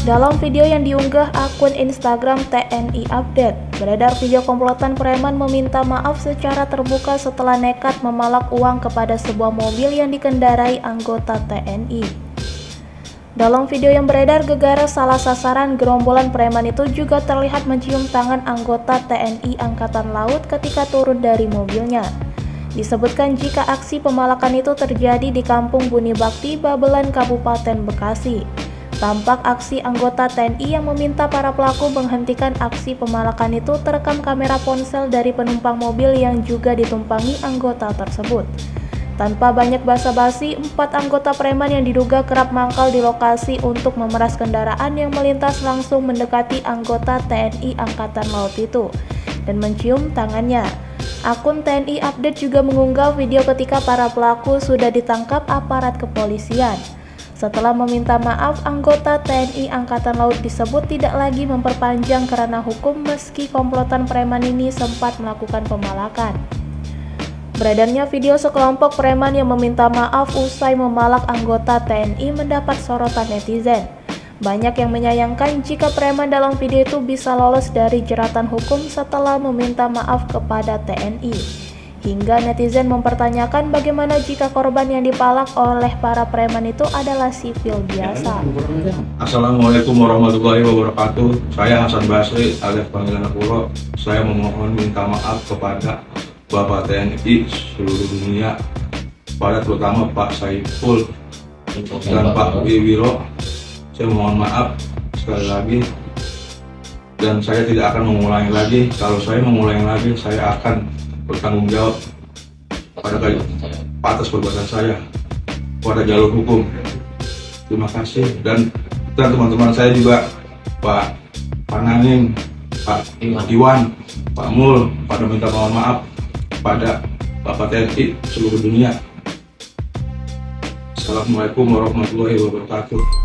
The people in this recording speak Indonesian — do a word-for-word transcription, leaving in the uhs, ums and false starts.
Dalam video yang diunggah akun Instagram T N I Update, beredar video komplotan preman meminta maaf secara terbuka setelah nekat memalak uang kepada sebuah mobil yang dikendarai anggota T N I. Dalam video yang beredar, gegara salah sasaran gerombolan preman itu juga terlihat mencium tangan anggota T N I Angkatan Laut ketika turun dari mobilnya. Disebutkan jika aksi pemalakan itu terjadi di Kampung Buni Bakti, Babelan, Kabupaten Bekasi. Tampak aksi anggota T N I yang meminta para pelaku menghentikan aksi pemalakan itu terekam kamera ponsel dari penumpang mobil yang juga ditumpangi anggota tersebut. Tanpa banyak basa-basi, empat anggota preman yang diduga kerap mangkal di lokasi untuk memeras kendaraan yang melintas langsung mendekati anggota T N I Angkatan Laut itu dan mencium tangannya. Akun T N I Update juga mengunggah video ketika para pelaku sudah ditangkap aparat kepolisian. Setelah meminta maaf, anggota T N I Angkatan Laut disebut tidak lagi memperpanjang kerana hukum meski komplotan preman ini sempat melakukan pemalakan. Beredarnya video sekelompok preman yang meminta maaf usai memalak anggota T N I mendapat sorotan netizen. Banyak yang menyayangkan jika preman dalam video itu bisa lolos dari jeratan hukum setelah meminta maaf kepada T N I. Hingga netizen mempertanyakan bagaimana jika korban yang dipalak oleh para preman itu adalah sipil biasa. Assalamualaikum warahmatullahi wabarakatuh. Saya Hasan Basri alias panggilan Apuro. Saya memohon minta maaf kepada Bapak T N I seluruh dunia, pada terutama Pak Saiful dan Pak Wiwiro. Saya mohon maaf sekali lagi, dan saya tidak akan mengulangi lagi. Kalau saya mengulangi lagi, saya akan bertanggung jawab pada atas perbuatan saya pada jalur hukum. Terima kasih. Dan dan teman-teman saya juga, Pak Pananing, Pak Iwan, Pak Mul, pada minta mohon maaf pada Bapak T N I seluruh dunia. Assalamualaikum warahmatullahi wabarakatuh.